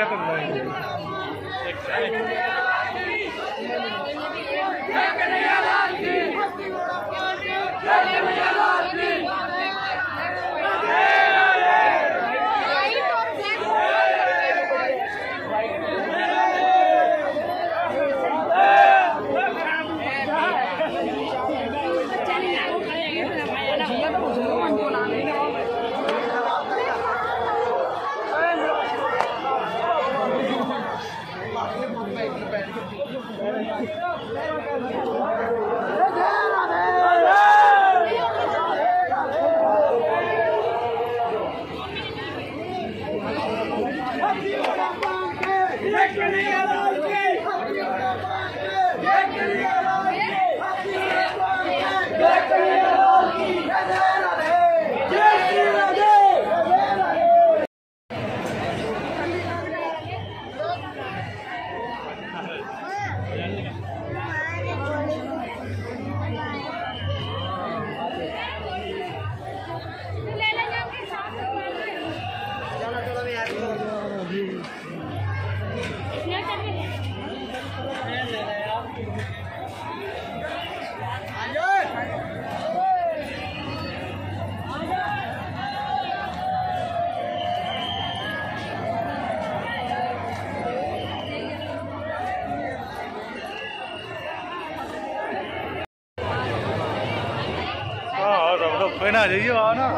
कोई ना जाइए आओ ना।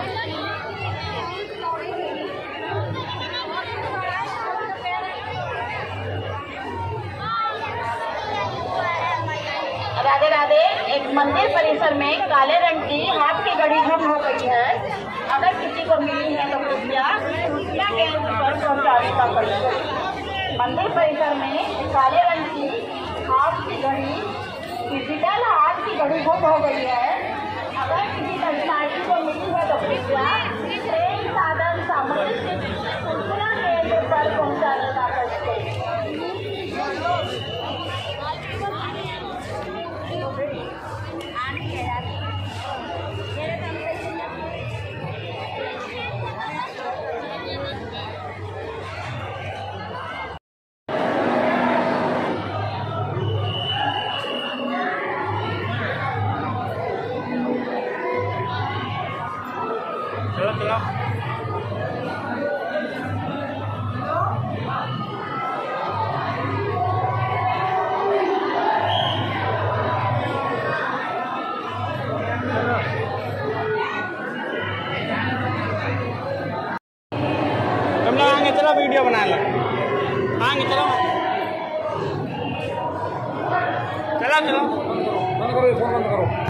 राधे राधे। एक मंदिर परिसर में काले रंग की हाथ की घड़ी गुम हो गई है। अगर किसी को मिली है तो कृपया सूचना केंद्र पर पहुंचाने का प्रयास करें। मंदिर परिसर में काले रंग की हाथ की घड़ी, डिजिटल हाथ की घड़ी गुम हो गई है। अगर किसी दर्शनार्थी को मिली है तो कृपया ट्रेन साधन सामग्री सूचना केंद्र पर पहुंचाने का प्रयास करें। चलो वीडियो बना लो। आगे चलो चलो चलो बंद करो, फोन बंद करो।